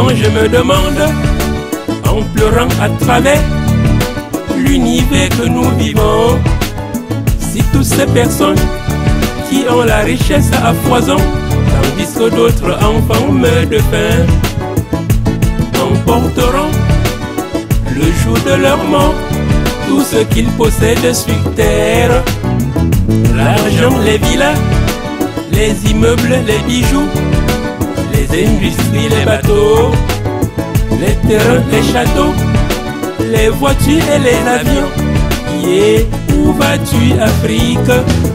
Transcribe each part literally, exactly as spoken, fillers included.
je me demande, en pleurant à travers l'univers que nous vivons, si toutes ces personnes qui ont la richesse à foison, tandis que d'autres enfants meurent de faim, emporteront le jour de leur mort tout ce qu'ils possèdent sur terre, l'argent, les villas, les immeubles, les bijoux, les industries, les bateaux, les terrains, les châteaux, les voitures et les avions. Yeah, où vas-tu, Afrique?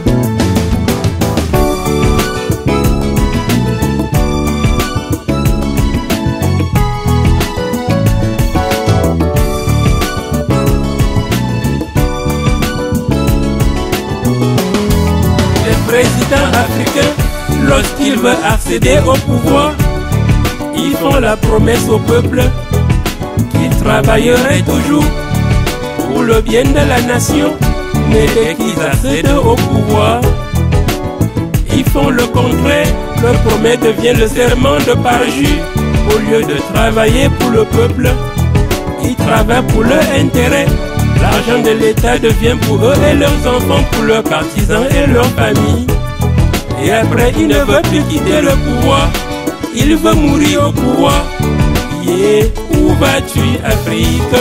Le président africain, lorsqu'il veut accéder au pouvoir, ils font la promesse au peuple qu'ils travailleraient toujours pour le bien de la nation, mais dès qu'ils accèdent au pouvoir, ils font le contraire. Leur promesse devient le serment de parjure. Au lieu de travailler pour le peuple, ils travaillent pour leur intérêt. L'argent de l'État devient pour eux et leurs enfants, pour leurs partisans et leurs familles. Et après, il ne veut plus quitter le pouvoir, il veut mourir au pouvoir. Yeah, où vas-tu, Afrique?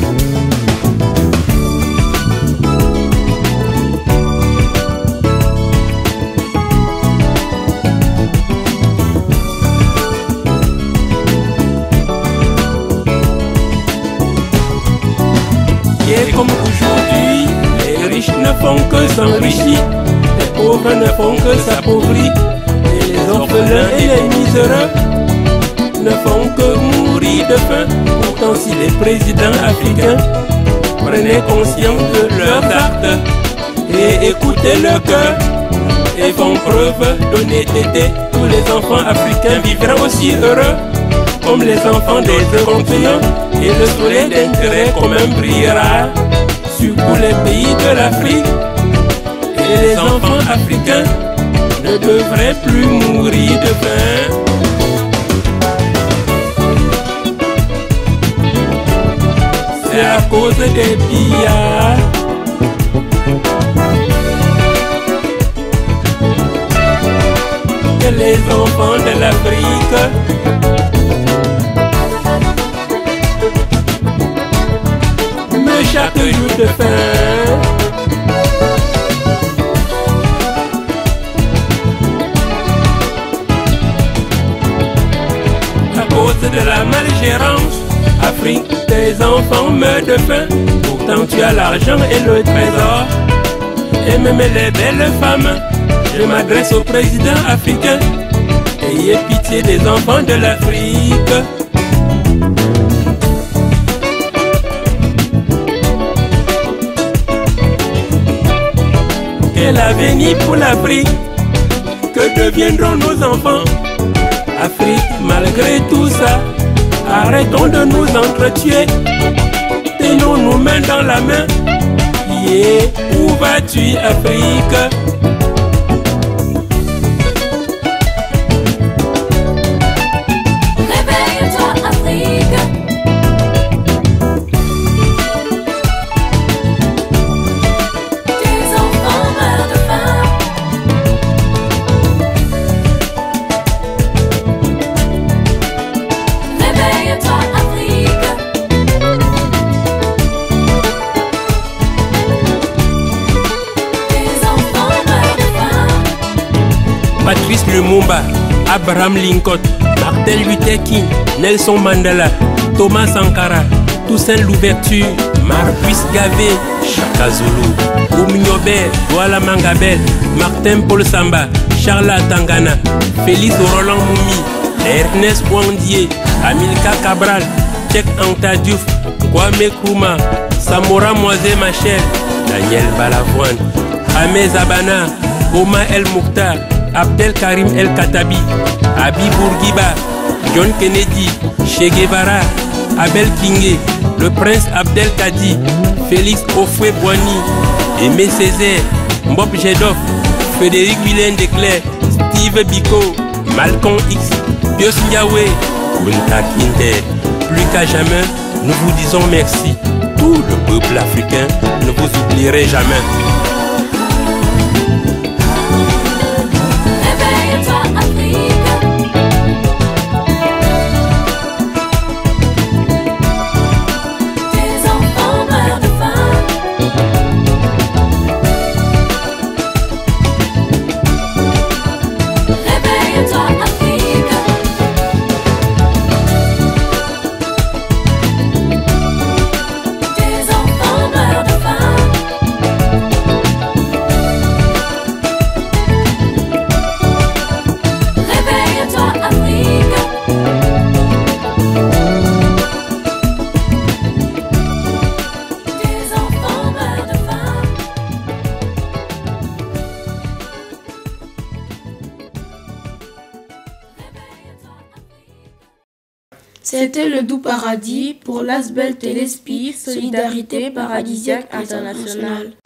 Yeah, comme aujourd'hui, les riches ne font que s'enrichir, les pauvres ne font que s'appauvrir, et les orphelins et les miséreux ne font que mourir de faim. Pourtant, si les présidents africains prenaient conscience de leurs actes et écoutaient leur cœur et font preuve d'honnêteté, tous les enfants africains vivraient aussi heureux comme les enfants des Européens, et le soleil d'intérêt commun brillera sur tous les pays de l'Afrique. Et les enfants africains ne devraient plus mourir de faim. C'est à cause des pillards que les enfants de l'Afrique meurent chaque jour de faim. À cause de la malgérance, Afrique, tes enfants meurent de faim. Pourtant tu as l'argent et le trésor, et même les belles femmes. Je m'adresse au président africain, ayez pitié des enfants de l'Afrique. Quel avenir pour l'Afrique? Que deviendront nos enfants? Afrique, malgré tout ça, arrêtons de nous entretuer, tenons nos mains dans la main. Yeah, où vas-tu, Afrique? Réveille-toi, Afrique. Tes enfants meurent de faim. Réveille-toi, Afrique. Tes enfants meurent de faim. Patrice Lumumba, Abraham Lincoln, Martin Luther King, Nelson Mandela, Thomas Sankara, Toussaint Louverture, Marcus Garvey, Shaka Zulu, Oumniobé, Douala Mangabel, Martin Paul Samba, Charles Tangana, Félix Roland Moumi, Ernest Ouandié, Amilcar Cabral, Cheikh Anta Diouf, Kwame Nkrumah, Samora Moisé Machel, Daniel Balavoine, Ahmed Zabana, Omar El Mokhtar, Abdel Karim El Khattabi, Abi Bourguiba, John Kennedy, Che Guevara, Abel Kingé, le prince Abdel Kadi, Félix Houphouët-Boigny, Aimé Césaire, Mbop Jedov, Frédéric Willem de Clercq, Steve Biko, Malcolm X, Pius Ndiaye, Kunta Kinte. Plus qu'à jamais, nous vous disons merci. Tout le peuple africain ne vous oublierait jamais. C'était le Doux Paradis pour l'Asbel Téléspi, Solidarité Paradisiaque Internationale.